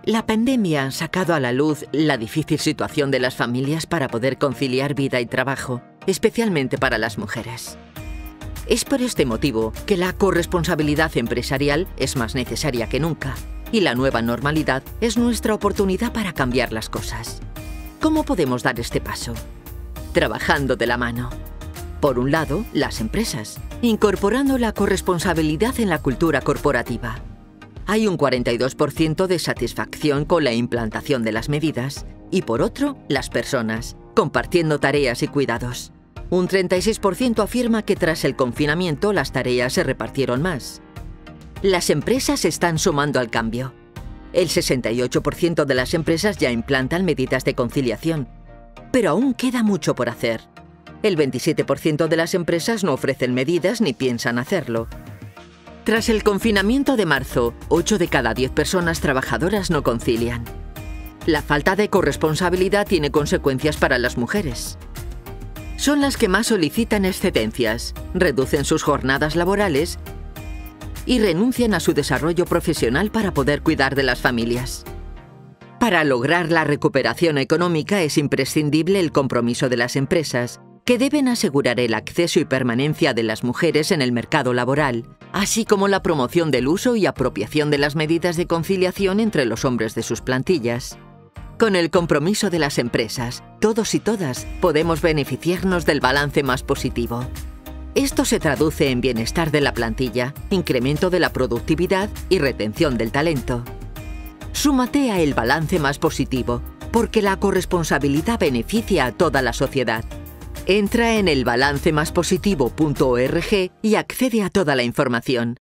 La pandemia ha sacado a la luz la difícil situación de las familias para poder conciliar vida y trabajo, especialmente para las mujeres. Es por este motivo que la corresponsabilidad empresarial es más necesaria que nunca, y la nueva normalidad es nuestra oportunidad para cambiar las cosas. ¿Cómo podemos dar este paso? Trabajando de la mano. Por un lado, las empresas, incorporando la corresponsabilidad en la cultura corporativa. Hay un 42% de satisfacción con la implantación de las medidas y, por otro, las personas, compartiendo tareas y cuidados. Un 36% afirma que tras el confinamiento las tareas se repartieron más. Las empresas están sumando al cambio. El 68% de las empresas ya implantan medidas de conciliación, pero aún queda mucho por hacer. El 27% de las empresas no ofrecen medidas ni piensan hacerlo. Tras el confinamiento de marzo, 8 de cada 10 personas trabajadoras no concilian. La falta de corresponsabilidad tiene consecuencias para las mujeres. Son las que más solicitan excedencias, reducen sus jornadas laborales y renuncian a su desarrollo profesional para poder cuidar de las familias. Para lograr la recuperación económica es imprescindible el compromiso de las empresas, que deben asegurar el acceso y permanencia de las mujeres en el mercado laboral, así como la promoción del uso y apropiación de las medidas de conciliación entre los hombres de sus plantillas. Con el compromiso de las empresas, todos y todas podemos beneficiarnos del balance más positivo. Esto se traduce en bienestar de la plantilla, incremento de la productividad y retención del talento. Súmate a el balance más positivo, porque la corresponsabilidad beneficia a toda la sociedad. Entra en elbalancemaspositivo.org y accede a toda la información.